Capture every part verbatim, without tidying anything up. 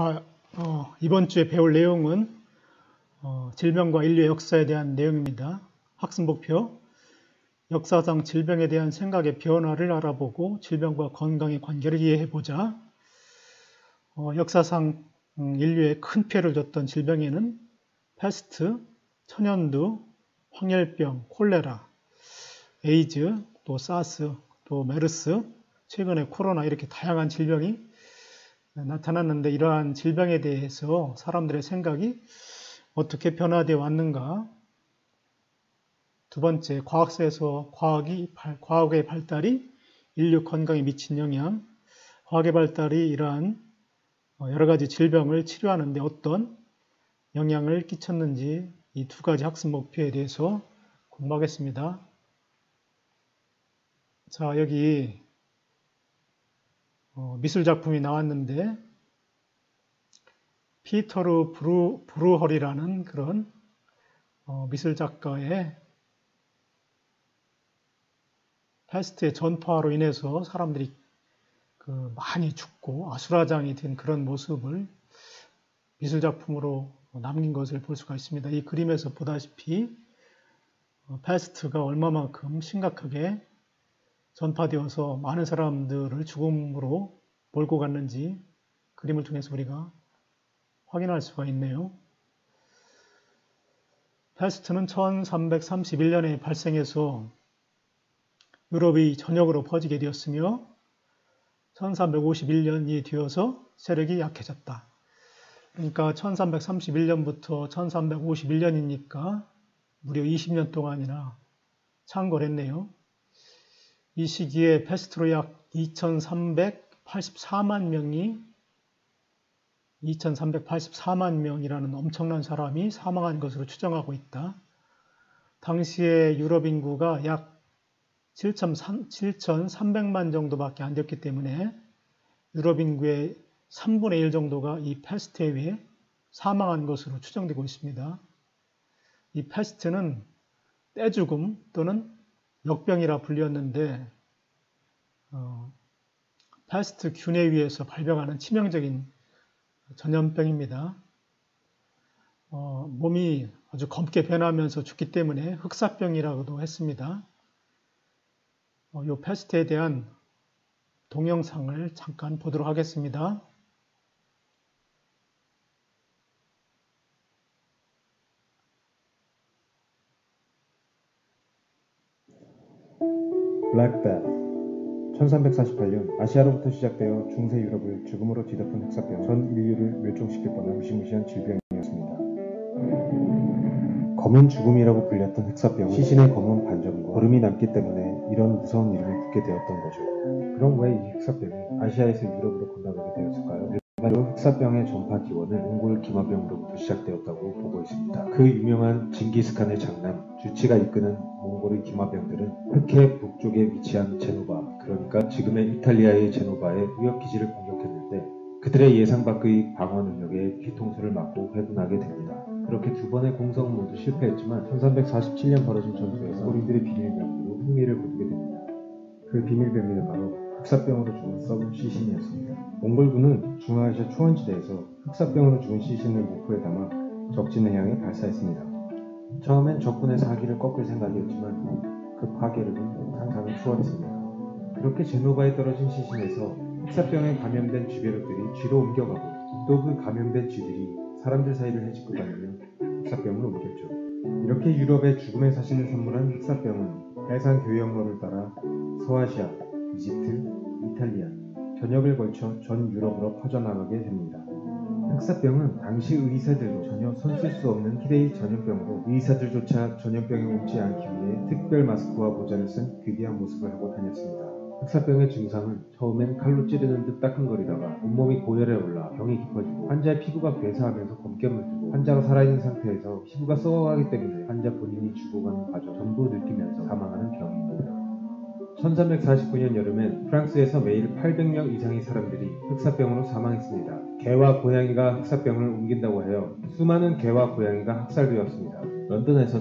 자, 어, 이번 주에 배울 내용은 어, 질병과 인류의 역사에 대한 내용입니다. 학습 목표, 역사상 질병에 대한 생각의 변화를 알아보고 질병과 건강의 관계를 이해해보자. 어, 역사상 음, 인류에 큰 피해를 줬던 질병에는 패스트, 천연두, 황열병, 콜레라, 에이즈, 또 사스, 또 메르스, 최근에 코로나 이렇게 다양한 질병이 나타났는데 이러한 질병에 대해서 사람들의 생각이 어떻게 변화되어 왔는가. 두 번째, 과학사에서 과학이, 과학의 발달이 인류 건강에 미친 영향, 과학의 발달이 이러한 여러 가지 질병을 치료하는 데 어떤 영향을 끼쳤는지 이 두 가지 학습 목표에 대해서 공부하겠습니다. 자, 여기 어, 미술 작품이 나왔는데 피터르 브루, 브루허리라는 그런 어, 미술 작가의 패스트의 전파로 인해서 사람들이 그 많이 죽고 아수라장이 된 그런 모습을 미술 작품으로 남긴 것을 볼 수가 있습니다. 이 그림에서 보다시피 어, 패스트가 얼마만큼 심각하게 전파되어서 많은 사람들을 죽음으로 몰고 갔는지 그림을 통해서 우리가 확인할 수가 있네요. 패스트는 천삼백삼십일 년에 발생해서 유럽의 전역으로 퍼지게 되었으며 천삼백오십일 년이 되어서 세력이 약해졌다. 그러니까 천삼백삼십일 년부터 천삼백오십일 년이니까 무려 이십 년 동안이나 창궐 했네요. 이 시기에 패스트로 약 이천삼백팔십사만 명이 이천삼백팔십사만 명이라는 엄청난 사람이 사망한 것으로 추정하고 있다. 당시에 유럽 인구가 약 칠천삼백만 정도밖에 안 됐기 때문에 유럽 인구의 삼분의 일 정도가 이 패스트에 의해 사망한 것으로 추정되고 있습니다. 이 패스트는 떼죽음 또는 역병이라 불렸는데 어, 패스트 균에 의해서 발병하는 치명적인 전염병입니다. 어, 몸이 아주 검게 변하면서 죽기 때문에 흑사병이라고도 했습니다. 어, 이 패스트에 대한 동영상을 잠깐 보도록 하겠습니다. 블랙 데스 천삼백사십팔 년 아시아로부터 시작되어 중세 유럽을 죽음으로 뒤덮은 흑사병, 전 인류를 멸종시킬 뻔한 무시무시한 질병이었습니다. 검은 죽음이라고 불렸던 흑사병은 시신의 검은 반점과 거름이 남기 때문에 이런 무서운 이름을 붙게 되었던 거죠. 그럼 왜 이 흑사병이 아시아에서 유럽으로 건너가게 되었을까요? 일반적으로 흑사병의 전파 기원은 몽골 기마병으로부터 시작되었다고 보고 있습니다. 그 유명한 징기스칸의 장남 주치가 이끄는 몽골의 기마병들은 흑해 북쪽에 위치한 제노바, 그러니까 지금의 이탈리아의 제노바의 무역기지를 공격했는데 그들의 예상 밖의 방어 능력에 뒤통수를 맞고 회분하게 됩니다. 그렇게 두 번의 공성은 모두 실패했지만 천삼백사십칠 년 벌어진 전투에서 몽골인들의 비밀병기로 흥미를 거두게 됩니다. 그 비밀병기는 바로 흑사병으로 죽은 썩은 시신이었습니다. 몽골군은 중앙아시아 초원지대에서 흑사병으로 죽은 시신을 목포에 담아 적진을 향해 발사했습니다. 처음엔 적군의 사기를 꺾을 생각이었지만 그 파괴력은 상상을 초월했습니다. 그렇게 제노바에 떨어진 시신에서 흑사병에 감염된 쥐배로들이 쥐로 옮겨가고 또 그 감염된 쥐들이 사람들 사이를 헤집고 다니며 흑사병을 옮겼죠. 이렇게 유럽에 죽음의 사신을 선물한 흑사병은 해상 교역로를 따라 서아시아, 이집트, 이탈리아, 전역을 걸쳐 전 유럽으로 퍼져나가게 됩니다. 흑사병은 당시 의사들도 전혀 손쓸 수 없는 희대의 전염병으로 의사들조차 전염병에 옮지 않기 위해 특별 마스크와 모자를 쓴 괴기한 모습을 하고 다녔습니다. 흑사병의 증상은 처음엔 칼로 찌르는 듯 따끔거리다가 온몸이 고열에 올라 병이 깊어지고 환자의 피부가 괴사하면서 검게 물들고 환자가 살아있는 상태에서 피부가 썩어가기 때문에 환자 본인이 죽어가는 과정 전부 느끼면서 사망하는 병입니다. 천삼백사십구 년 여름엔 프랑스에서 매일 팔백 명 이상의 사람들이 흑사병으로 사망했습니다. 개와 고양이가 흑사병을 옮긴다고 하여 수많은 개와 고양이가 학살되었습니다. 런던에서는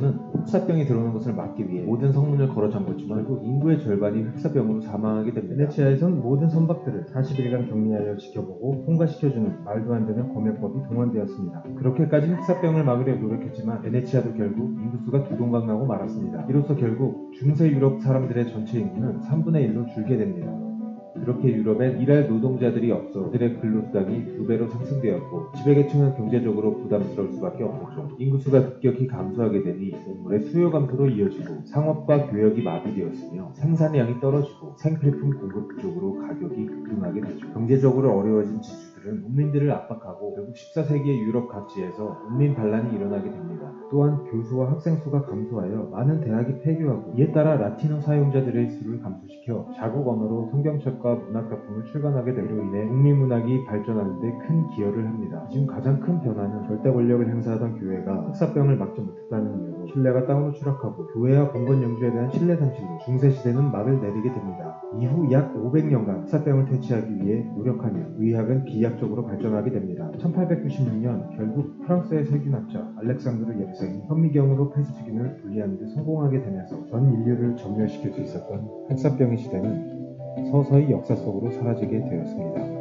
흑사병이 들어오는 것을 막기 위해 모든 성문을 걸어 잠궜지만 결국 인구의 절반이 흑사병으로 사망하게 됩니다. 베네치아에선 모든 선박들을 사십 일간 격리하여 지켜보고 통과시켜주는 말도 안 되는 검역법이 동원되었습니다. 그렇게까지 흑사병을 막으려 노력했지만 베네치아도 결국 인구수가 두동강 나고 말았습니다. 이로써 결국 중세 유럽 사람들의 전체 인구는 삼분의 일로 줄게 됩니다. 그렇게 유럽엔 일할 노동자들이 없어 그들의 근로수당이 두 배로 상승되었고 지배계층은 경제적으로 부담스러울 수밖에 없었죠. 인구수가 급격히 감소하게 되니 곡물의 수요 감소로 이어지고 상업과 교역이 마비되었으며 생산량이 떨어지고 생필품 공급 부족으로 가격이 급등하게 되죠. 경제적으로 어려워진 지주들은 농민들을 압박하고 결국 십사 세기의 유럽 각지에서 농민 반란이 일어나게 됩니다. 또한 교수와 학생 수가 감소하여 많은 대학이 폐교하고 이에 따라 라틴어 사용자들의 수를 감소시켜 자국 언어로 성경책과 문학작품을 출간하게 되로 인해 국민문학이 발전하는 데 큰 기여를 합니다. 지금 가장 큰 변화는 절대 권력을 행사하던 교회가 흑사병을 막지 못했다는 이유로 신뢰가 땅으로 추락하고 교회와 봉건 영주에 대한 신뢰 상실로 중세시대는 막을 내리게 됩니다. 이후 약 오백 년간 흑사병을 퇴치하기 위해 노력하며 의학은 비약적으로 발전하게 됩니다. 천팔백구십육 년 결국 프랑스의 세균학자 알렉산드르 예르생이 현미경으로 페스트균을 분리하는 데 성공하게 되면서 전 인류를 전멸시킬 수 있었던 흑사병의 시대는 서서히 역사 속으로 사라지게 되었습니다.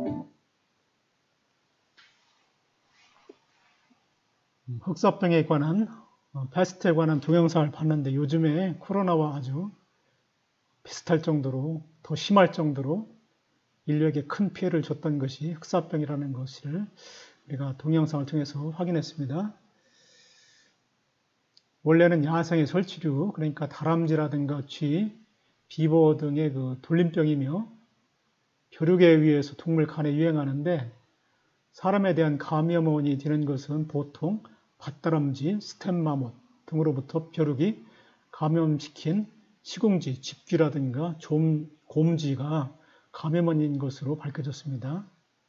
흑사병에 관한, 패스트에 관한 동영상을 봤는데 요즘에 코로나와 아주 비슷할 정도로, 더 심할 정도로 인류에게 큰 피해를 줬던 것이 흑사병이라는 것을 우리가 동영상을 통해서 확인했습니다. 원래는 야생의 설치류, 그러니까 다람쥐라든가 쥐, 비버 등의 그 돌림병이며 벼룩에 의해서 동물 간에 유행하는데 사람에 대한 감염원이 되는 것은 보통 밭다람쥐, 스텐마못 등으로부터 벼룩이 감염시킨 시궁쥐, 집쥐라든가 좀, 곰쥐가 감염원인 것으로 밝혀졌습니다.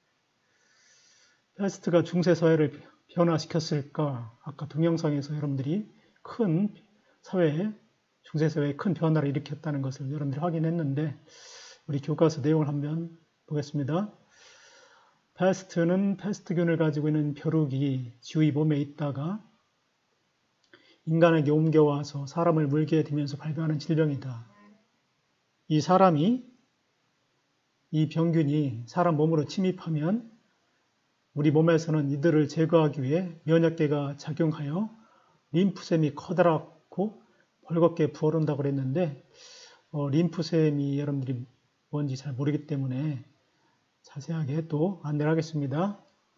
패스트가 중세사회를 변화시켰을까? 아까 동영상에서 여러분들이 큰 사회에, 중세사회에 큰 변화를 일으켰다는 것을 여러분들이 확인했는데 우리 교과서 내용을 한번 보겠습니다. 패스트는 패스트균을 가지고 있는 벼룩이 쥐의 몸에 있다가 인간에게 옮겨와서 사람을 물게 되면서 발병하는 질병이다. 이 사람이, 이 병균이 사람 몸으로 침입하면 우리 몸에서는 이들을 제거하기 위해 면역계가 작용하여 림프샘이 커다랗고 벌겋게 부어오른다고 그랬는데 어, 림프샘이 여러분들이 뭔지 잘 모르기 때문에 자세하게 또 안내를 하겠습니다.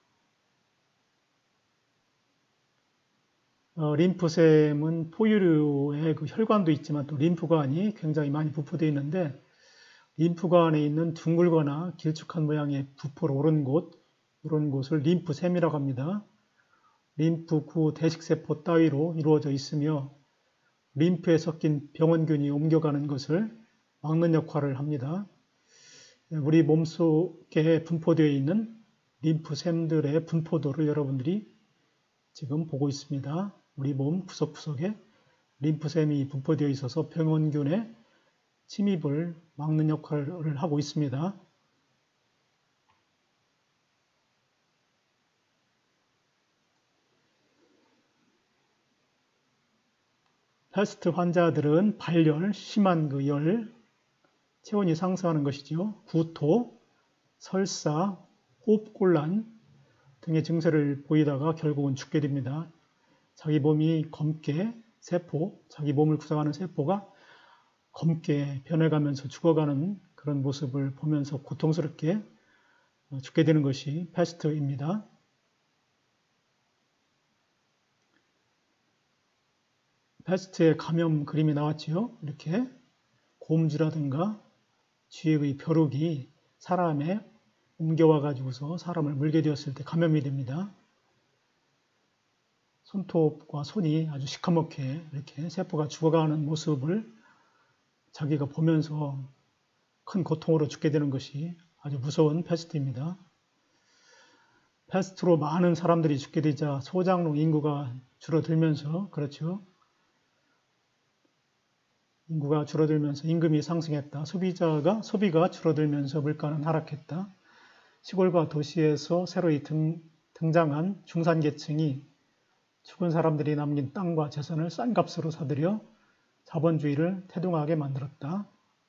어, 림프샘은 포유류의 그 혈관도 있지만 또 림프관이 굉장히 많이 부포되어 있는데 림프관에 있는 둥글거나 길쭉한 모양의 부포로 오른 곳, 이런 곳을 림프샘이라고 합니다. 림프구 대식세포 따위로 이루어져 있으며 림프에 섞인 병원균이 옮겨가는 것을 막는 역할을 합니다. 우리 몸속에 분포되어 있는 림프샘들의 분포도를 여러분들이 지금 보고 있습니다. 우리 몸 구석구석에 림프샘이 분포되어 있어서 병원균의 침입을 막는 역할을 하고 있습니다. 패스트 환자들은 발열, 심한 그 열, 체온이 상승하는 것이죠. 구토, 설사, 호흡곤란 등의 증세를 보이다가 결국은 죽게 됩니다. 자기 몸이 검게 세포, 자기 몸을 구성하는 세포가 검게 변해가면서 죽어가는 그런 모습을 보면서 고통스럽게 죽게 되는 것이 패스트입니다. 패스트의 감염 그림이 나왔지요. 이렇게 곰쥐라든가 쥐의 벼룩이 사람에 옮겨와 가지고서 사람을 물게 되었을 때 감염이 됩니다. 손톱과 손이 아주 시커멓게 이렇게 세포가 죽어가는 모습을 자기가 보면서 큰 고통으로 죽게 되는 것이 아주 무서운 패스트입니다. 패스트로 많은 사람들이 죽게 되자 소장농 인구가 줄어들면서, 그렇죠. 인구가 줄어들면서 임금이 상승했다. 소비자가, 소비가 줄어들면서 물가는 하락했다. 시골과 도시에서 새로이 등, 등장한 중산계층이 죽은 사람들이 남긴 땅과 재산을 싼 값으로 사들여 자본주의를 태동하게 만들었다.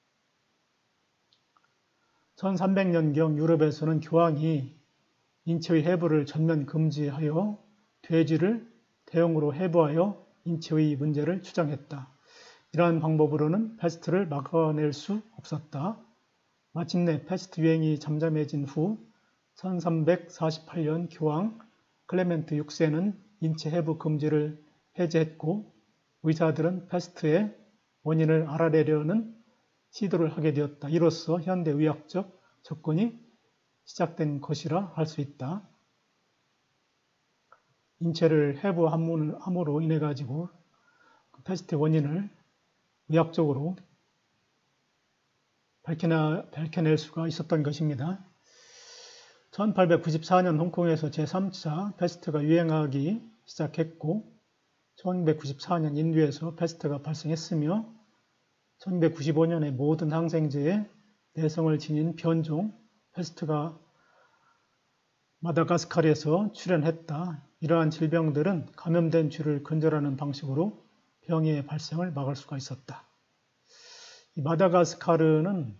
천삼백 년경 유럽에서는 교황이 인체의 해부를 전면 금지하여 돼지를 대형으로 해부하여 인체의 문제를 주장했다. 이러한 방법으로는 패스트를 막아낼 수 없었다. 마침내 패스트 유행이 잠잠해진 후 천삼백사십팔 년 교황 클레멘트 육 세는 인체 해부 금지를 해제했고 의사들은 패스트의 원인을 알아내려는 시도를 하게 되었다. 이로써 현대 의학적 접근이 시작된 것이라 할 수 있다. 인체를 해부함으로 인해 가지고 패스트의 원인을 의학적으로 밝혀나, 밝혀낼 수가 있었던 것입니다. 천팔백구십사 년 홍콩에서 제삼 차 패스트가 유행하기 시작했고 천구백구십사 년 인도에서 패스트가 발생했으며 천구백구십오 년에 모든 항생제에 내성을 지닌 변종 패스트가 마다가스카르에서 출현했다. 이러한 질병들은 감염된 쥐를 근절하는 방식으로 병의 발생을 막을 수가 있었다. 이 마다가스카르는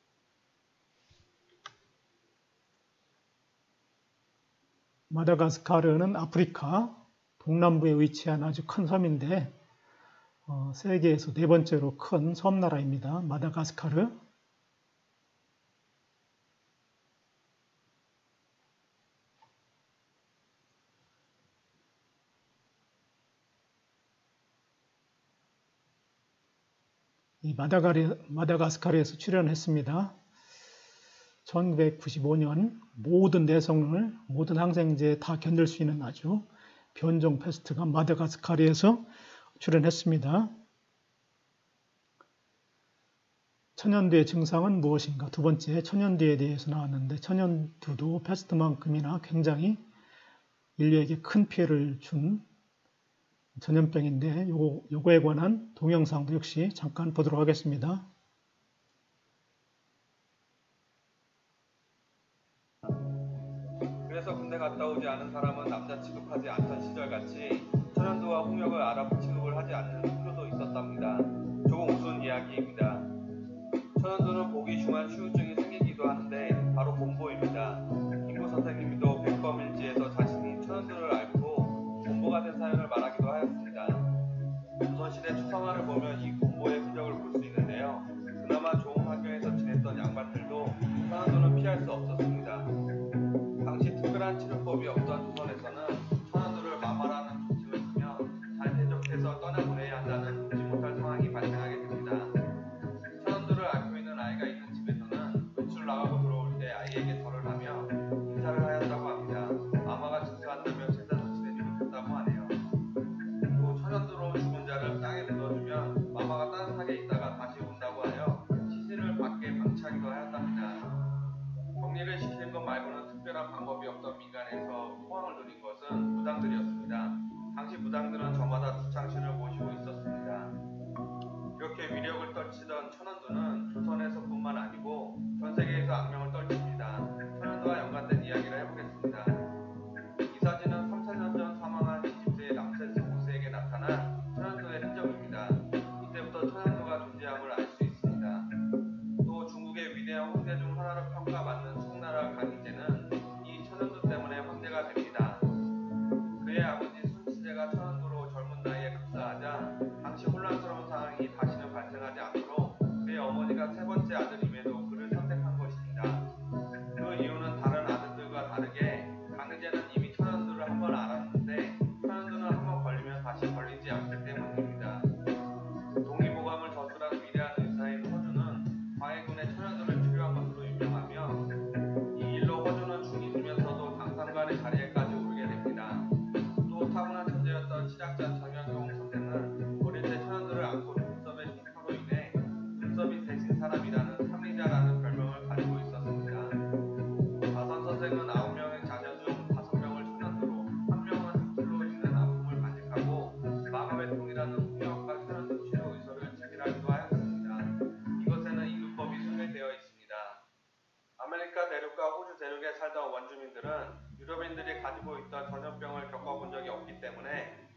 마다가스카르는 아프리카 동남부에 위치한 아주 큰 섬인데 어, 세계에서 네 번째로 큰 섬나라입니다. 마다가스카르. 이 마다가리, 마다가스카르에서 출현했습니다. 천구백구십오 년 모든 내성을 모든 항생제에 다 견딜 수 있는 아주 변종 패스트가 마다가스카르에서 출현했습니다. 천연두의 증상은 무엇인가? 두 번째 천연두에 대해서 나왔는데 천연두도 패스트만큼이나 굉장히 인류에게 큰 피해를 준 전염병인데 요거, 요거에 관한 동영상도 역시 잠깐 보도록 하겠습니다. 그래서 군대 갔다 오지 않은 사람은 남자 취급하지 않던 시절같이 천연두와 홍역을 알아보 취급을 하지 않는 훈교도 있었답니다. 조금 우스운 이야기입니다. 천연두는 보기 중한 후유증이 생기기도 하는데 바로 곰보입니다. 김구 선생님도 백범일지에서 자신이 천연두를 앓고 곰보가 된 사연을 말하기도 하였습니다. 조선시대 초상화를 보면 이 곰보의 흔적을 볼 수 있는데요. 그나마 좋은 환경에서 지냈던 양반들도 천연두는 피할 수 없었습니다. 당시 특별한 치료법이 없던 조선에서는 천연두를 마마라는 조치를 쓰며 잘 대접해서 떠나보내야 한다는 잊지 못할 상황이 발생하게 됩니다. 천연두를 앓고 있는 아이가 있는 집에서는 외출 나가고 들어올 때 아이에게 절을 하며 인사를 하였다고 합니다. 마마가 증세한다며 제사도 지내지 못했다고 하네요. 또 천연두로 죽은 자를 땅에 묻어주면 마마가 따뜻하게 있다가 다시 온다고 하여 시신을 밖에 방치하기도 하였답니다. 격리를 시키는 것 말고는 특별한 방법이 없던 민간에서 포항을 누린 것은 무당들이었습니다. 당시 무당들은 저마다 두창신을 모시고 있었습니다. 이렇게 위력을 떨치던 천연두는 조선에서뿐만 아니고 전 세계에서 악명을 떨칩니다. 천연두와 연관된 이야기를 해보겠습니다. 이 사진은 삼, 사 년 전 사망한 이집트의 람세스 오 세에게 나타난 천연두의 흔적입니다. 이때부터 천연두가 존재함을 알 수 있습니다. 또 중국의 위대한 황제 중 하나로 평가받는 송나라 강희제는 이 천연두 때문에 황제가 됩니다. 그의 아버지 순치제가 천연두로 젊은 나이에 급사하자 당시 혼란스러운 상황이 다시는 발생하지 않도록 그의 어머니가 세 번째 아들임에도 그를 선택한 것입니다. 그 이유는 다른 아들들과 다르게 강희제는 이미 천연두를 한번 앓았는데 천연두는 한번 걸리면 다시 걸리지 않기 때문입니다. 동의보감을 저술한 위대한 의사인 허준은 광해군의 천연두를 치료한 것으로 유명하며 이 일로 허준은 중이주면서도 당상관의 자리에까지 오르게 됩니다. 또 타고난 천재였던 시작자 정현종 선생은 어릴 때 천연두를 앓고 눈썹의 흉터로 인해 눈썹이 대신 사람이라는 삼리자라는 별명을 가지고 있었습니다. 다선 선생은 아홉 명의 자녀 중 다섯 명을 천연두로, 한 명은 흑술로 인한 아픔을 간직하고 마가베통이라는 홍역과 천연두 치료 의서를 제기하기도 하였습니다. 이것에는 인두법이 소개되어 있습니다. 아메리카 대륙과 호주 대륙에 살던 원주민들은 유럽인들이 가지고 있던 전염병을 겪어본 적이 없기 때문에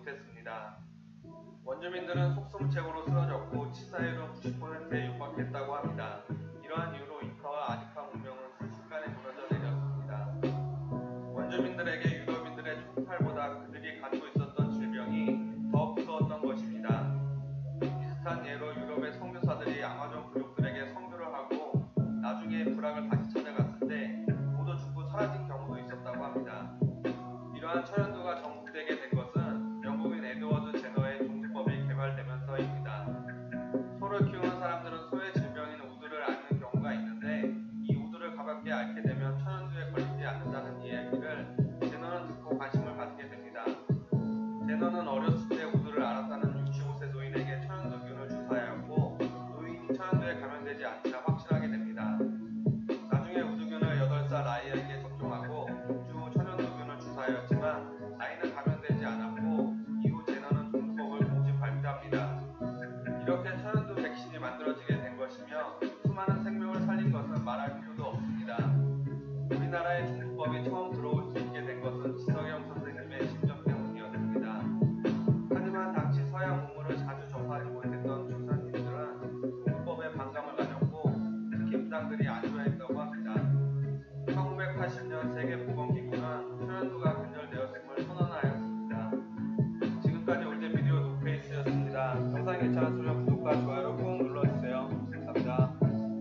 못했습니다. 원주민들은 속수무책으로 쓰러졌고 치사율은 구십 퍼센트에 육박했다고 합니다. 이러한 이유로 잉카와 아디카 문명은 순식간에 무너져 내렸습니다. 원주민들에게 유럽인들의 총칼보다 그들이 갖고 있었던 질병이 더 무서웠던 것입니다. 비슷한 예로 유럽의 선교사들이 아마존 부족들에게 선교를 하고 나중에 부락을 다시 찾아갔을 때 모두 죽고 사라진 경우도 있었다고 합니다. 이러한 천연두가 정복되게 된 것은 영국인 에드워드 제너의 종주법이 개발되면서입니다. 소를 키우는 사람들은 소의 질병인 우두를 앓는 경우가 있는데 이 우두를 가볍게 앓게 되면 천연두에 걸리지 않는다는 이야기를 제너는 듣고 관심을 갖게 됩니다. 제너는 어렸을 때 우두를 앓았다는 육십오 세 노인에게 천연두균을 주사하였고 노인이 천연두에 감염되지 않자 확실하게 됩니다. 나중에 우두균을 여덟 살 아이에게 접종하고 육 주 후 천연두균을 주사하였지만 아이는 감염되지 않았고 이후 제너는 종주법을 공식 발표합니다. 이렇게 천연두 백신이 만들어지게 된 것이며 수많은 생명을 살린 것은 말할 필요도 없습니다. 우리나라에 종주법이 처음 들어올 수 있게 된 것은 지석영 선생님의 심정 때문이었습니다. 하지만 당시 서양 문물을 자주 접하지 못했던 조선인들은 종주법에 반감을 가졌고 특히 무당들이 안 좋아했다고 합니다. 천구백팔십 년 세계보건기구는 천연두가 근절되었음을 선언하였습니다. 지금까지 올드 비디오 노페이스였습니다. 영상이 괜찮았으면 구독과 좋아요를 꾹 눌러주세요. 감사합니다.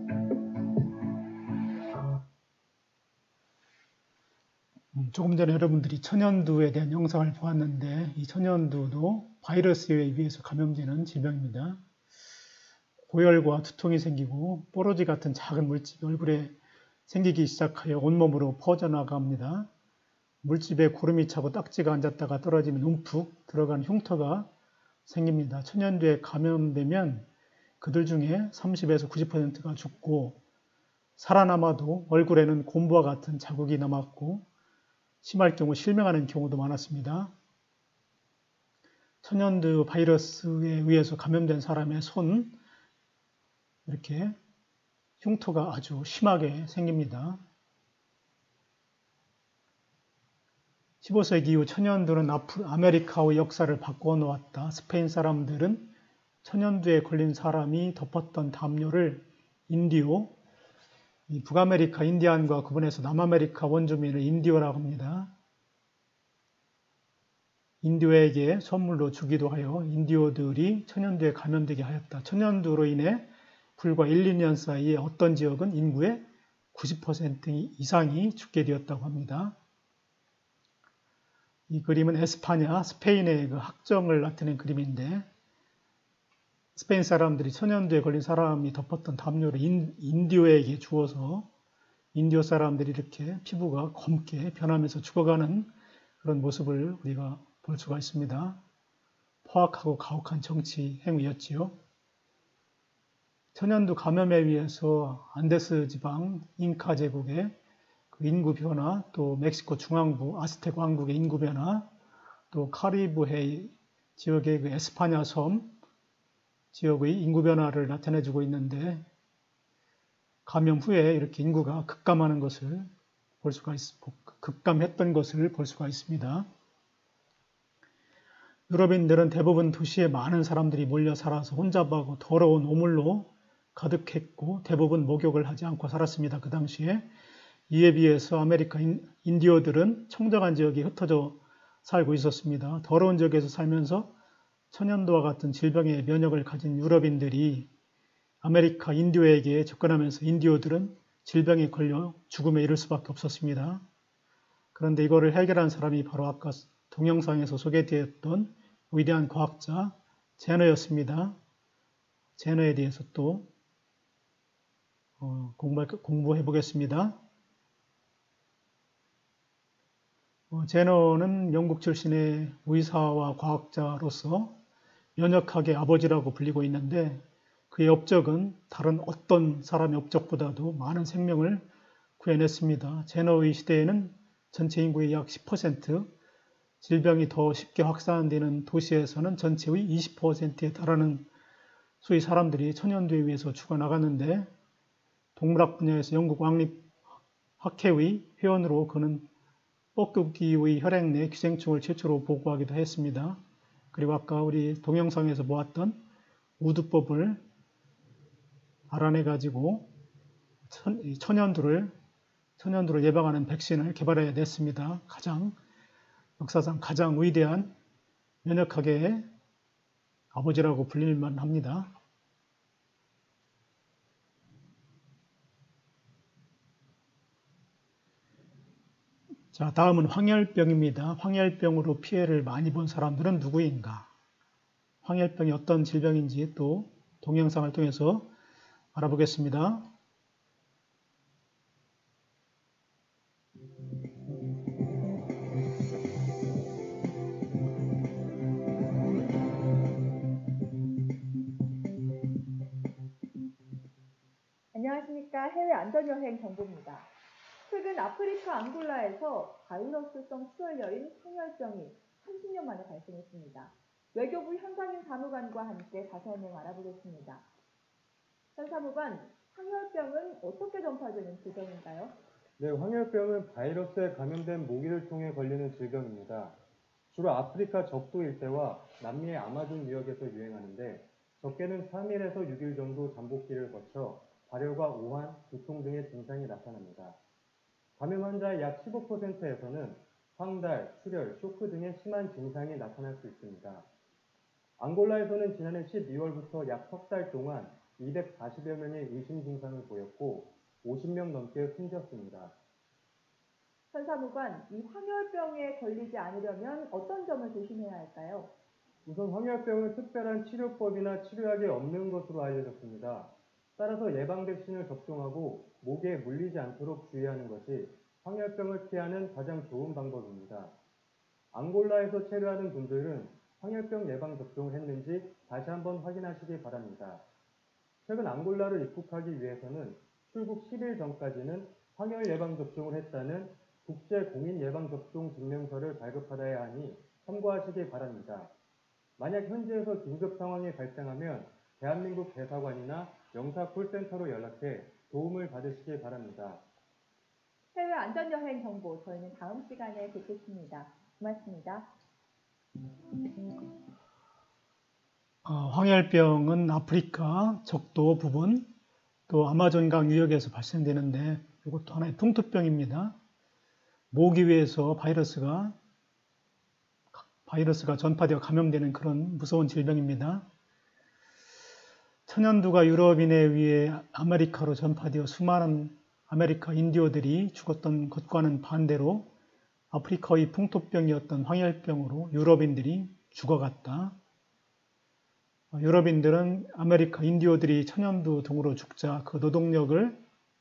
음, 조금 전에 여러분들이 천연두에 대한 영상을 보았는데 이 천연두도 바이러스에 의해서 감염되는 질병입니다. 고열과 두통이 생기고 뽀로지 같은 작은 물집이 얼굴에 생기기 시작하여 온몸으로 퍼져나갑니다. 물집에 고름이 차고 딱지가 앉았다가 떨어지면 움푹 들어간 흉터가 생깁니다. 천연두에 감염되면 그들 중에 삼십에서 구십 퍼센트가 죽고 살아남아도 얼굴에는 곰보와 같은 자국이 남았고 심할 경우 실명하는 경우도 많았습니다. 천연두 바이러스에 의해서 감염된 사람의 손 이렇게 흉터가 아주 심하게 생깁니다. 십오 세기 이후 천연두는 아메리카의 역사를 바꿔 놓았다. 스페인 사람들은 천연두에 걸린 사람이 덮었던 담요를 인디오, 이 북아메리카 인디안과 구분해서 남아메리카 원주민을 인디오라고 합니다. 인디오에게 선물로 주기도 하여 인디오들이 천연두에 감염되게 하였다. 천연두로 인해 불과 일, 이 년 사이에 어떤 지역은 인구의 구십 퍼센트 이상이 죽게 되었다고 합니다. 이 그림은 에스파냐, 스페인의 그 학정을 나타낸 그림인데 스페인 사람들이 천연두에 걸린 사람이 덮었던 담요를 인, 인디오에게 주어서 인디오 사람들이 이렇게 피부가 검게 변하면서 죽어가는 그런 모습을 우리가 볼 수가 있습니다. 포악하고 가혹한 정치 행위였지요. 천연두 감염에 의해서 안데스 지방 잉카 제국의 그 인구 변화, 또 멕시코 중앙부 아스텍 왕국의 인구 변화, 또 카리브해 지역의 그 에스파냐 섬 지역의 인구 변화를 나타내주고 있는데 감염 후에 이렇게 인구가 급감하는 것을 볼 수가 있, 급감했던 것을 볼 수가 있습니다. 유럽인들은 대부분 도시에 많은 사람들이 몰려 살아서 혼잡하고 더러운 오물로 가득했고 대부분 목욕을 하지 않고 살았습니다. 그 당시에 이에 비해서 아메리카 인디오들은 청정한 지역에 흩어져 살고 있었습니다. 더러운 지역에서 살면서 천연두와 같은 질병의 면역을 가진 유럽인들이 아메리카 인디오에게 접근하면서 인디오들은 질병에 걸려 죽음에 이를 수밖에 없었습니다. 그런데 이거를 해결한 사람이 바로 아까 동영상에서 소개되었던 위대한 과학자 제너였습니다. 제너에 대해서 또 어, 공부, 공부해 보겠습니다. 어, 제너는 영국 출신의 의사와 과학자로서 면역학의 아버지라고 불리고 있는데 그의 업적은 다른 어떤 사람의 업적보다도 많은 생명을 구해냈습니다. 제너의 시대에는 전체 인구의 약 십 퍼센트, 질병이 더 쉽게 확산되는 도시에서는 전체의 이십 퍼센트에 달하는 수의 사람들이 천연두에 의해서 죽어나갔는데 동물학 분야에서 영국 왕립학회의 회원으로 그는 뻐꾸기의 혈액 내 기생충을 최초로 보고하기도 했습니다. 그리고 아까 우리 동영상에서 보았던 우두법을 알아내 가지고 천연두를 천연두를 예방하는 백신을 개발해야 됐습니다. 가장 역사상 가장 위대한 면역학의 아버지라고 불릴만 합니다. 자, 다음은 황열병입니다. 황열병으로 피해를 많이 본 사람들은 누구인가? 황열병이 어떤 질병인지 또 동영상을 통해서 알아보겠습니다. 안녕하십니까. 해외 안전여행 정보입니다. 최근 아프리카 앙골라에서 바이러스성 수혈여인 황열병이 삼십 년 만에 발생했습니다. 외교부 현상인 사무관과 함께 자세한 내용 알아보겠습니다. 현 사무관, 황열병은 어떻게 전파되는 질병인가요? 네, 황열병은 바이러스에 감염된 모기를 통해 걸리는 질병입니다. 주로 아프리카 적도 일대와 남미의 아마존 유역에서 유행하는데 적게는 삼 일에서 육 일 정도 잠복기를 거쳐 발열과 오한, 두통 등의 증상이 나타납니다. 감염 환자의 약 십오 퍼센트에서는 황달, 출혈, 쇼크 등의 심한 증상이 나타날 수 있습니다. 앙골라에서는 지난해 십이월부터 약 석 달 동안 이백사십여 명의 의심 증상을 보였고 오십 명 넘게 숨졌습니다. 현 사무관, 이 황열병에 걸리지 않으려면 어떤 점을 조심해야 할까요? 우선 황열병은 특별한 치료법이나 치료약이 없는 것으로 알려졌습니다. 따라서 예방 백신을 접종하고 모기에 물리지 않도록 주의하는 것이 황열병을 피하는 가장 좋은 방법입니다. 앙골라에서 체류하는 분들은 황열병 예방 접종을 했는지 다시 한번 확인하시기 바랍니다. 최근 앙골라를 입국하기 위해서는 출국 십 일 전까지는 황열 예방 접종을 했다는 국제 공인 예방 접종 증명서를 발급받아야 하니 참고하시기 바랍니다. 만약 현지에서 긴급 상황이 발생하면 대한민국 대사관이나 영사 콜센터로 연락해 도움을 받으시기 바랍니다. 해외 안전여행 정보 저희는 다음 시간에 뵙겠습니다. 고맙습니다. 어, 황열병은 아프리카 적도 부분 또 아마존강 유역에서 발생되는데 이것도 하나의 풍토병입니다. 모기 위에서 바이러스가 바이러스가 전파되어 감염되는 그런 무서운 질병입니다. 천연두가 유럽인에 의해 아메리카로 전파되어 수많은 아메리카 인디오들이 죽었던 것과는 반대로 아프리카의 풍토병이었던 황열병으로 유럽인들이 죽어갔다. 유럽인들은 아메리카 인디오들이 천연두 등으로 죽자 그 노동력을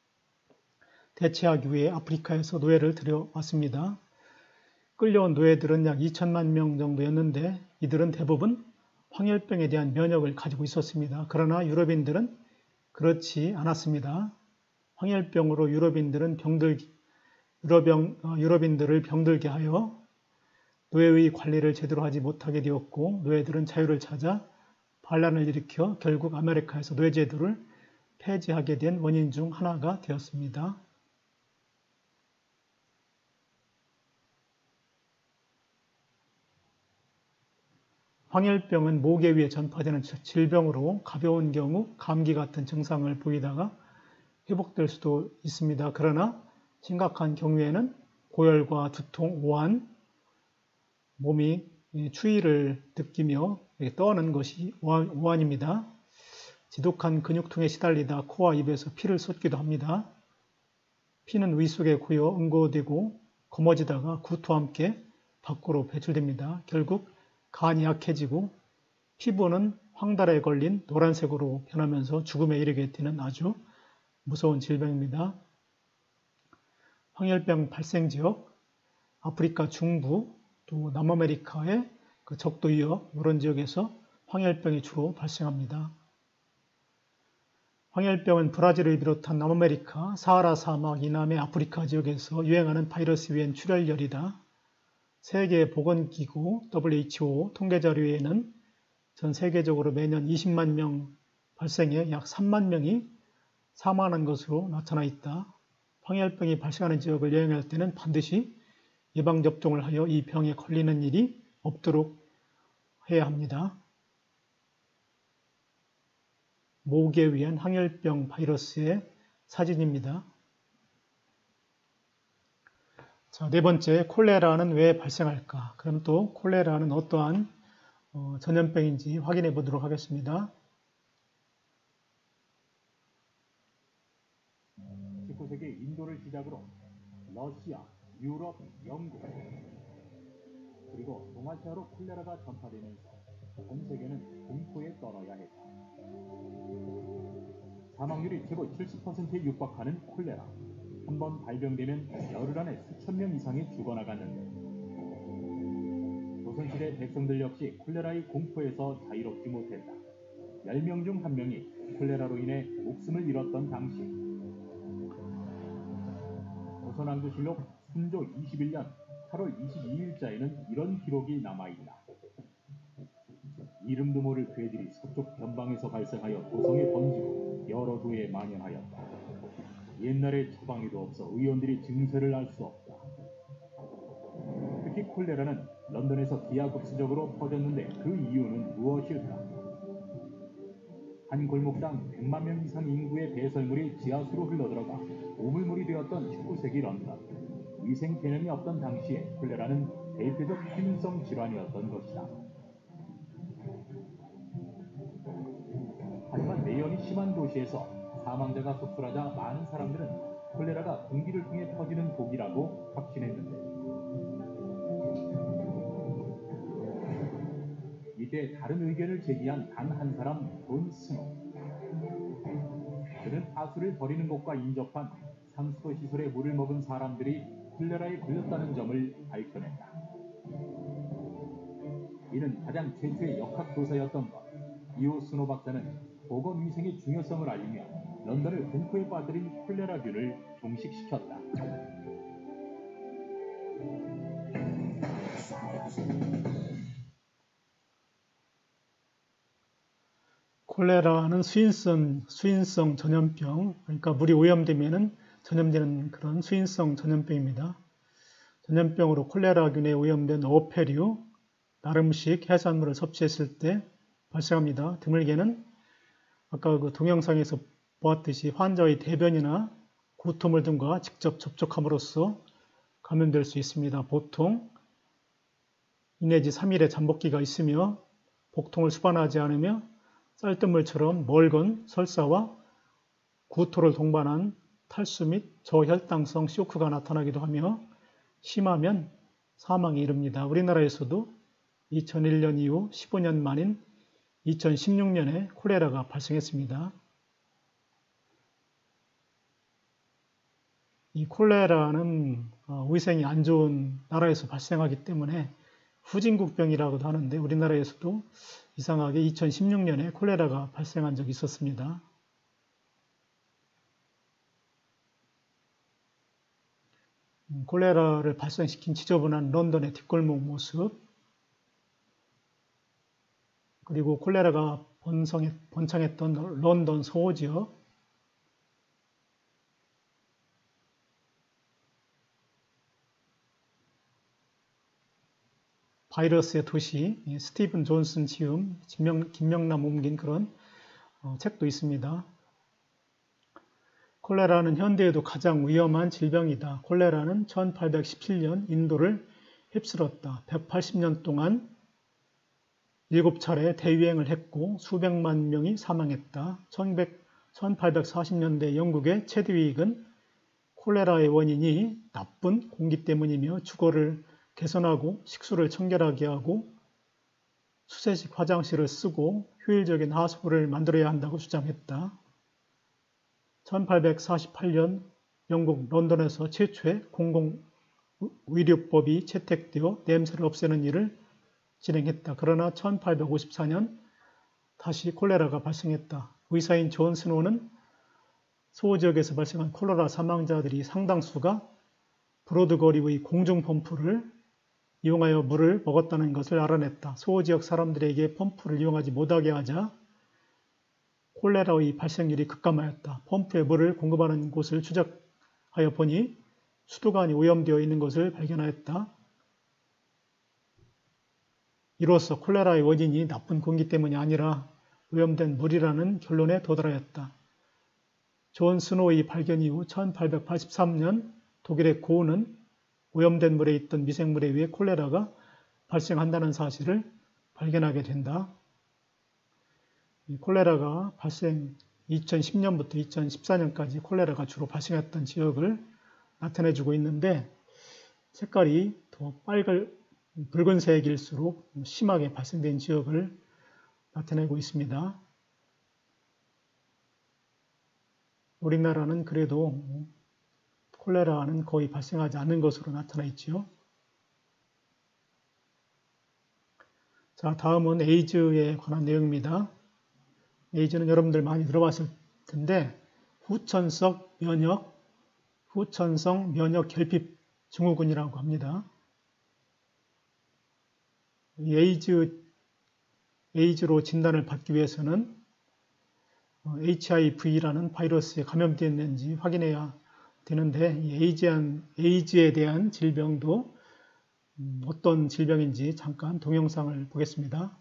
대체하기 위해 아프리카에서 노예를 들여왔습니다. 끌려온 노예들은 약 이천만 명 정도였는데 이들은 대부분 황열병에 대한 면역을 가지고 있었습니다. 그러나 유럽인들은 그렇지 않았습니다. 황열병으로 유럽인들은 병들, 유럽병, 어, 유럽인들을 병들게 하여 노예의 관리를 제대로 하지 못하게 되었고 노예들은 자유를 찾아 반란을 일으켜 결국 아메리카에서 노예제도를 폐지하게 된 원인 중 하나가 되었습니다. 황열병은 목에 의해 전파되는 질병으로 가벼운 경우 감기 같은 증상을 보이다가 회복될 수도 있습니다. 그러나 심각한 경우에는 고열과 두통, 오한, 몸이 추위를 느끼며 떠는 것이 오한입니다. 지독한 근육통에 시달리다 코와 입에서 피를 쏟기도 합니다. 피는 위 속에 고여 응고되고 검어지다가 구토와 함께 밖으로 배출됩니다. 결국 간이 약해지고 피부는 황달에 걸린 노란색으로 변하면서 죽음에 이르게 되는 아주 무서운 질병입니다. 황열병 발생 지역, 아프리카 중부, 또 남아메리카의 그 적도 유역 이런 지역에서 황열병이 주로 발생합니다. 황열병은 브라질을 비롯한 남아메리카, 사하라 사막 이남의 아프리카 지역에서 유행하는 바이러스 유행 출혈열이다. 세계보건기구 더블유에이치오 통계자료에는 전 세계적으로 매년 이십만 명 발생해 약 삼만 명이 사망하는 것으로 나타나 있다. 황열병이 발생하는 지역을 여행할 때는 반드시 예방접종을 하여 이 병에 걸리는 일이 없도록 해야 합니다. 목에 의한 항열병 바이러스의 사진입니다. 자, 네 번째, 콜레라는 왜 발생할까? 그럼 또 콜레라는 어떠한 어, 전염병인지 확인해 보도록 하겠습니다. 십구 세기 인도를 시작으로 러시아, 유럽, 영국 그리고 동아시아로 콜레라가 전파되면서 전 세계는 공포에 떨어야 했다. 사망률이 최고 칠십 퍼센트에 육박하는 콜레라. 한 번 발병되면 열흘 안에 수천 명 이상이 죽어나갔는데 조선시대 백성들 역시 콜레라의 공포에서 자유롭지 못했다. 열 명 중 한 명이 콜레라로 인해 목숨을 잃었던 당시 조선왕조실록 순조 이십일 년 팔월 이십이일자에는 이런 기록이 남아있다. 이름도 모를 괴들이 서쪽 변방에서 발생하여 도성에 번지고 여러 도에 만연하였다. 옛날에 처방에도 없어 의원들이 증세를 알 수 없다. 특히 콜레라는 런던에서 기하급수적으로 퍼졌는데 그 이유는 무엇일까? 한 골목당 백만 명 이상 인구의 배설물이 지하수로 흘러들어가 우물물이 되었던 십구 세기 런던. 위생 개념이 없던 당시에 콜레라는 대표적 희문성 질환이었던 것이다. 하지만 내연이 심한 도시에서 사망자가 속출하자 많은 사람들은 콜레라가 공기를 통해 퍼지는 독이라고 확신했는데 이때 다른 의견을 제기한 단 한 사람, 존 스노우. 그는 하수를 버리는 곳과 인접한 상수도 시설에 물을 먹은 사람들이 콜레라에 걸렸다는 점을 밝혀낸다. 이는 가장 최초의 역학조사였던 것. 이후 스노우 박사는 보건위생의 중요성을 알리며 런던을 공포에 빠뜨린 콜레라균을 종식시켰다. 콜레라는 수인성, 수인성 전염병, 그러니까 물이 오염되면 전염되는 그런 수인성 전염병입니다. 전염병으로 콜레라균에 오염된 어패류, 나름식 해산물을 섭취했을 때 발생합니다. 드물게는 아까 그 동영상에서 보았듯이 환자의 대변이나 구토물 등과 직접 접촉함으로써 감염될 수 있습니다. 보통 이 내지 삼 일의 잠복기가 있으며 복통을 수반하지 않으며 쌀뜨물처럼 멀건 설사와 구토를 동반한 탈수 및 저혈당성 쇼크가 나타나기도 하며 심하면 사망에 이릅니다. 우리나라에서도 이천일 년 이후 십오 년 만인 이천십육 년에 콜레라가 발생했습니다. 이 콜레라는 위생이 안 좋은 나라에서 발생하기 때문에 후진국병이라고도 하는데 우리나라에서도 이상하게 이천십육 년에 콜레라가 발생한 적이 있었습니다. 콜레라를 발생시킨 지저분한 런던의 뒷골목 모습, 그리고 콜레라가 번성했, 번창했던 런던 소호지역, 바이러스의 도시, 스티븐 존슨 지음, 김명, 김명남 옮긴 그런 어, 책도 있습니다. 콜레라는 현대에도 가장 위험한 질병이다. 콜레라는 천팔백십칠 년 인도를 휩쓸었다. 백팔십 년 동안 일곱 차례 대유행을 했고 수백만 명이 사망했다. 천팔백사십 년대 영국의 체드윅은 콜레라의 원인이 나쁜 공기 때문이며 주거를 개선하고 식수를 청결하게 하고 수세식 화장실을 쓰고 효율적인 하수구를 만들어야 한다고 주장했다. 천팔백사십팔 년 영국 런던에서 최초의 공공의료법이 채택되어 냄새를 없애는 일을 진행했다. 그러나 천팔백오십사 년 다시 콜레라가 발생했다. 의사인 존 스노우는 소호지역에서 발생한 콜레라 사망자들이 상당수가 브로드거리의 공중펌프를 이용하여 물을 먹었다는 것을 알아냈다. 소호지역 사람들에게 펌프를 이용하지 못하게 하자 콜레라의 발생률이 급감하였다. 펌프에 물을 공급하는 곳을 추적하여 보니 수도관이 오염되어 있는 것을 발견하였다. 이로써 콜레라의 원인이 나쁜 공기 때문이 아니라 오염된 물이라는 결론에 도달하였다. 존 스노우의 발견 이후 천팔백팔십삼 년 독일의 고은은 오염된 물에 있던 미생물에 의해 콜레라가 발생한다는 사실을 발견하게 된다. 이 콜레라가 발생 이천십 년부터 이천십사 년까지 콜레라가 주로 발생했던 지역을 나타내주고 있는데 색깔이 더 빨간 붉은색일수록 심하게 발생된 지역을 나타내고 있습니다. 우리나라는 그래도 콜레라는 거의 발생하지 않는 것으로 나타나 있지요. 자, 다음은 에이즈에 관한 내용입니다. 에이즈는 여러분들 많이 들어봤을 텐데 후천성 면역, 후천성 면역 결핍 증후군이라고 합니다. 에이즈, 에이즈로 진단을 받기 위해서는 에이치아이브이라는 바이러스에 감염되었는지 확인해야 되는데 이 에이즈한, 에이즈에 대한 질병도 어떤 질병인지 잠깐 동영상을 보겠습니다.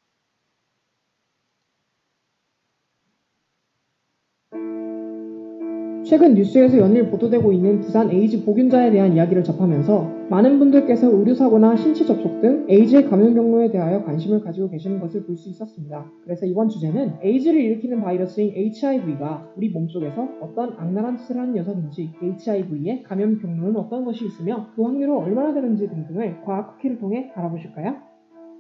최근 뉴스에서 연일 보도되고 있는 부산 에이즈 보균자에 대한 이야기를 접하면서 많은 분들께서 의료사고나 신체 접촉 등 에이즈의 감염 경로에 대하여 관심을 가지고 계시는 것을 볼 수 있었습니다. 그래서 이번 주제는 에이즈를 일으키는 바이러스인 에이치아이브이가 우리 몸속에서 어떤 악랄한 짓을 하는 녀석인지, 에이치아이브이의 감염 경로는 어떤 것이 있으며 그 확률은 얼마나 되는지 등등을 과학 쿠키를 통해 알아보실까요?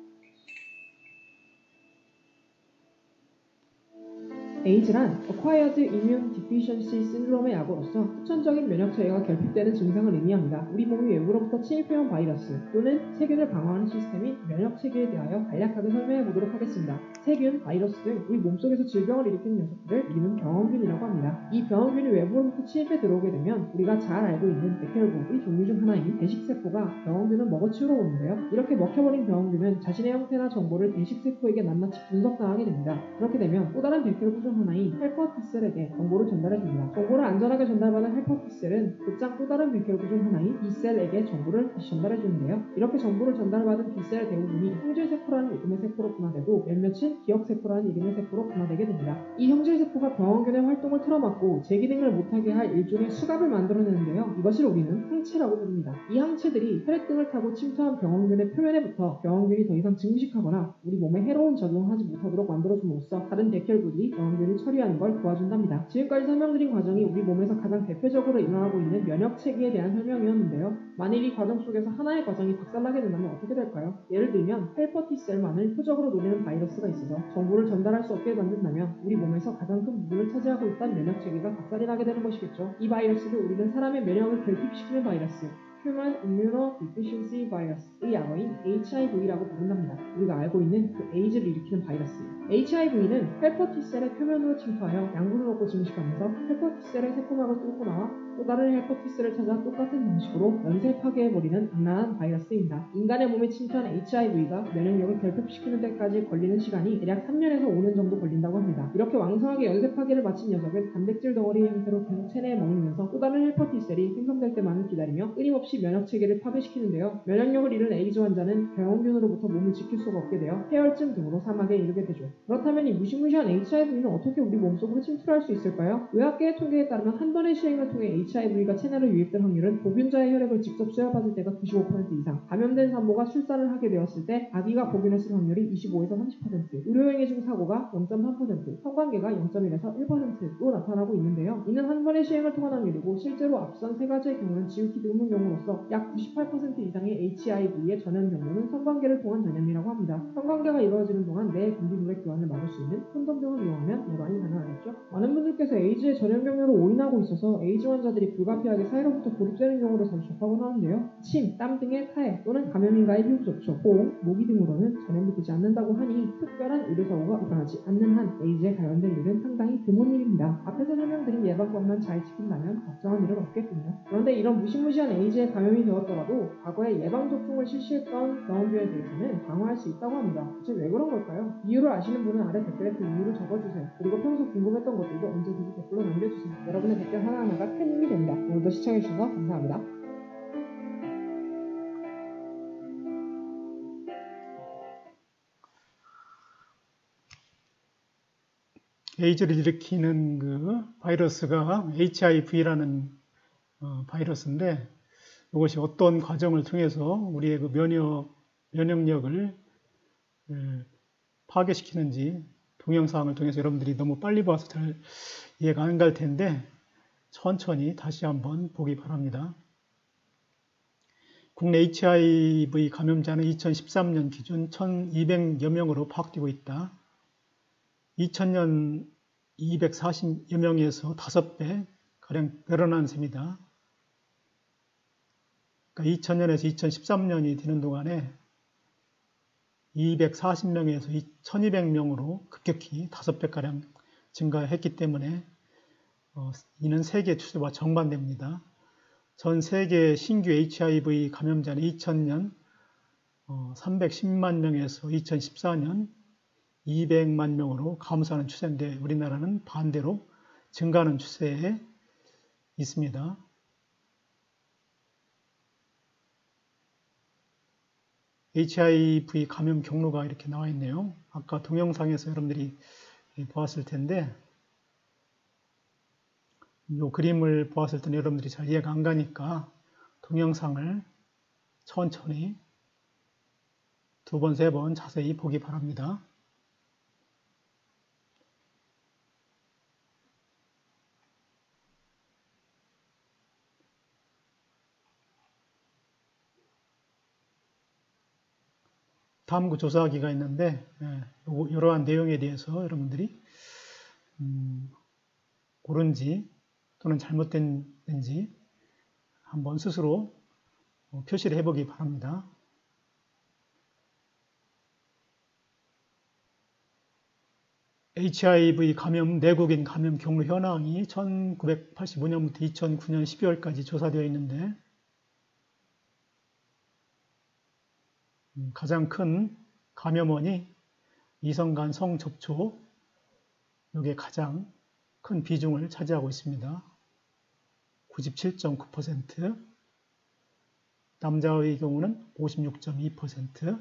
에이즈란 Acquired Immune Deficiency Syndrome의 약어로서 후천적인 면역체계가 결핍되는 증상을 의미합니다. 우리 몸이 외부로부터 침입해온 바이러스 또는 세균을 방어하는 시스템인 면역체계에 대하여 간략하게 설명해 보도록 하겠습니다. 세균, 바이러스 등 우리 몸속에서 질병을 일으키는 녀석들을 우리는 병원균이라고 합니다. 이 병원균이 외부로부터 침입해 들어오게 되면 우리가 잘 알고 있는 백혈구의 종류 중 하나인 대식세포가 병원균을 먹어치우러 오는데요. 이렇게 먹혀버린 병원균은 자신의 형태나 정보를 대식세포에게 낱낱이 분석당하게 됩니다. 그렇게 되면 또 다른 백혈구 중 하나인 헬퍼 T셀에게 정보를 전달해줍니다. 정보를 안전하게 전달받은 헬퍼 T셀은 곧장 또 다른 백혈구 중 하나인 B셀에게 정보를 다시 전달해주는데요. 이렇게 정보를 전달받은 B셀 대부분이 형질세포라는 이름의 세포로 분화되고 몇몇은 기억세포라는 이름의 세포로 분화되게 됩니다. 이 형질세포가 병원균의 활동을 틀어막고 제 기능을 못하게 할 일종의 수갑을 만들어내는데요. 이것을 우리는 항체라고 부릅니다. 이 항체들이 혈액 등을 타고 침투한 병원균의 표면에 붙어 병원균이 더 이상 증식하거나 우리 몸에 해로운 작용을 하지 못하도록 만들어줌으로써 다른 백혈구들이 병원균을 처리하는 걸 도와준답니다. 지금까지 설명드린 과정이 우리 몸에서 가장 대표적으로 일어나고 있는 면역체계에 대한 설명이었는데요. 만일 이 과정 속에서 하나의 과정이 박살나게 된다면 어떻게 될까요? 예를 들면 헬퍼 T셀만을 표적으로 노리는 바이러스가 있어서 정보를 전달할 수 없게 만든다면 우리 몸에서 가장 큰 부분을 차지하고 있던 면역체계가 박살이 나게 되는 것이겠죠. 이 바이러스를 우리는 사람의 면역을 결핍시키는 바이러스, Human Immunodeficiency Virus의 약어인 에이치아이브이라고 부른답니다. 우리가 알고 있는 그 에이즈를 일으키는 바이러스. 에이치아이브이는 헬퍼 T셀의 표면으로 침투하여 양분을 얻고 증식하면서 헬퍼 T셀의 세포막을 뚫고 나와 또 다른 헬퍼 T셀을 찾아 똑같은 방식으로 연쇄 파괴해버리는 악랄한 바이러스입니다. 인간의 몸에 침투한 에이치아이브이가 면역력을 결핍시키는 데까지 걸리는 시간이 대략 삼 년에서 오 년 정도 걸린다고 합니다. 이렇게 왕성하게 연쇄 파괴를 마친 녀석은 단백질 덩어리 형태로 계속 체내에 머물면서 또 다른 헬퍼 T셀이 생성될 때만을 기다리며 끊임없이 면역체계를 파괴시키는데요. 면역력을 잃은 에이즈 환자는 병원균으로부터 몸을 지킬 수가 없게 되어 폐혈증 등으로 사망에 이르게 되죠. 그렇다면 이 무시무시한 에이치아이브이는 어떻게 우리 몸속으로 침투할 수 있을까요? 의학계의 통계에 따르면 한 번의 시행을 통해 에이치아이브이가 체내로 유입될 확률은 보균자의 혈액을 직접 수혈받을 때가 구십오 퍼센트 이상, 감염된 산모가 출산을 하게 되었을 때 아기가 복균했을 확률이 이십오에서 삼십 퍼센트, 의료행위 중 사고가 영 점 삼 퍼센트, 성관계가 영 점 일에서 일 퍼센트로 나타나고 있는데요. 이는 한 번의 시행을 통한 확률이고 실제로 앞선 세 가지의 경우는 지우키 드문 경우로서 약 구십팔 퍼센트 이상의 에이치아이브이의 전염 경로는 성관계를 통한 전염이라고 합니다. 성관계가 이루어지는 동안 내 분비물의 교환을 막을 수 있는 콘돔 등을 이용하면 예방이 가능하겠죠. 많은 분들께서 에이즈의 전염 경로를 오인하고 있어서 에이즈 환자들이 불가피하게 사이로부터 고립되는 경우를 자주 접하곤 하는데요. 침, 땀 등의 타액 또는 감염인과의 피부 접촉, 호응, 모기 등으로는 전염이 되지 않는다고 하니 특별한 의료사고가 일어나지 않는 한 에이즈에 감염될 일은 상당히 드문 일입니다. 앞에서 설명드린 예방법만 잘 지킨다면 걱정할 일은 없겠군요. 그런데 이런 무시무시한 에이즈에 감염이 되었더라도 과거에 예방접종을 실시했던 병원균에 대해서는 방어할 수 있다고 합니다. 대체 왜 그런 걸까요? 이유를 아시는 분은 아래 댓글에 그 이유를 적어주세요. 그리고 평소 궁금했던 것들도 언제든지 댓글로 남겨주세요. 여러분의 댓글 하나하나가 큰 힘이 됩니다. 오늘도 시청해주셔서 감사합니다. 에이즈를 일으키는 그 바이러스가 에이치아이브이라는 어, 바이러스인데 이것이 어떤 과정을 통해서 우리의 그 면역, 면역력을 에, 파괴시키는지 동영상을 통해서 여러분들이 너무 빨리 봐서 잘 이해가 안 갈 텐데 천천히 다시 한번 보기 바랍니다. 국내 에이치아이브이 감염자는 이천십삼 년 기준 천이백여 명으로 파악되고 있다. 이천 년 이백사십여 명에서 다섯 배 가량 늘어난 셈이다. 그러니까 이천 년에서 이천십삼 년이 되는 동안에 이백사십 명에서 천이백 명으로 급격히 다섯 배가량 증가했기 때문에 어, 이는 세계 추세와 정반대입니다. 전 세계 신규 에이치아이브이 감염자는 이천 년 어, 삼백십만 명에서 이천십사 년 이백만 명으로 감소하는 추세인데 우리나라는 반대로 증가하는 추세에 있습니다. 에이치아이브이 감염 경로가 이렇게 나와 있네요. 아까 동영상에서 여러분들이 보았을 텐데 이 그림을 보았을 때는 여러분들이 잘 이해가 안 가니까 동영상을 천천히 두 번, 세 번 자세히 보기 바랍니다. 탐구 조사하기가 있는데 예, 이러한 내용에 대해서 여러분들이 음, 옳은지 또는 잘못된지 한번 스스로 표시를 해보기 바랍니다. 에이치아이브이 감염, 내국인 감염 경로 현황이 천구백팔십오 년부터 이천구 년 십이월까지 조사되어 있는데 가장 큰 감염원이 이성 간 성접촉, 이게 가장 큰 비중을 차지하고 있습니다. 구십칠 점 구 퍼센트, 남자의 경우는 오십육 점 이 퍼센트,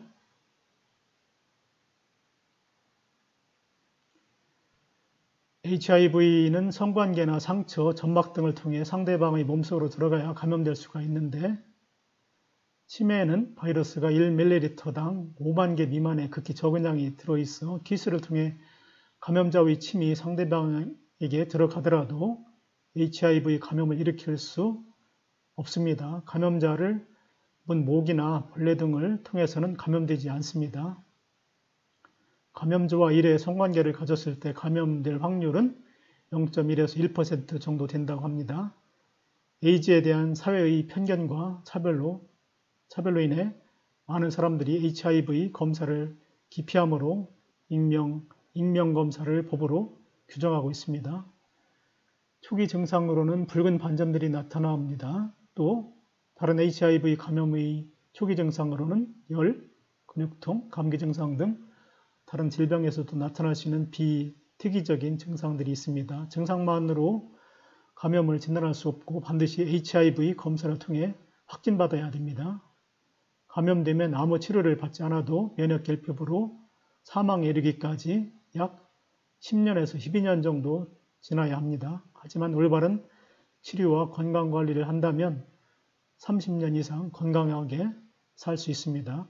에이치아이브이는 성관계나 상처, 점막 등을 통해 상대방의 몸속으로 들어가야 감염될 수가 있는데 치매에는 바이러스가 일 밀리리터당 오만 개 미만의 극히 적은 양이 들어있어 기스를 통해 감염자의 침이 상대방에게 들어가더라도 에이치아이브이 감염을 일으킬 수 없습니다. 감염자를 문 모기나 벌레 등을 통해서는 감염되지 않습니다. 감염자와 일의 성관계를 가졌을 때 감염될 확률은 영 점 일에서 일 퍼센트 정도 된다고 합니다. 에이즈에 대한 사회의 편견과 차별로 차별로 인해 많은 사람들이 에이치아이브이 검사를 기피함으로 익명, 익명검사를 법으로 규정하고 있습니다. 초기 증상으로는 붉은 반점들이 나타납니다. 또 다른 에이치아이브이 감염의 초기 증상으로는 열, 근육통, 감기 증상 등 다른 질병에서도 나타날 수 있는 비특이적인 증상들이 있습니다. 증상만으로 감염을 진단할 수 없고 반드시 에이치아이브이 검사를 통해 확진받아야 됩니다. 감염되면 아무 치료를 받지 않아도 면역 결핍으로 사망에 이르기까지 약 십 년에서 십이 년 정도 지나야 합니다. 하지만 올바른 치료와 건강관리를 한다면 삼십 년 이상 건강하게 살 수 있습니다.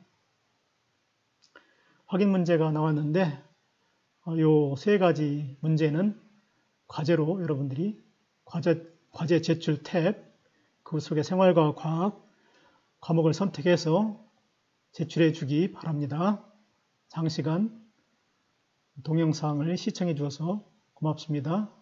확인 문제가 나왔는데 이 세 가지 문제는 과제로 여러분들이 과제, 과제 제출 탭, 그 속에 생활과 과학 과목을 선택해서 제출해 주기 바랍니다. 장시간 동영상을 시청해 주셔서 고맙습니다.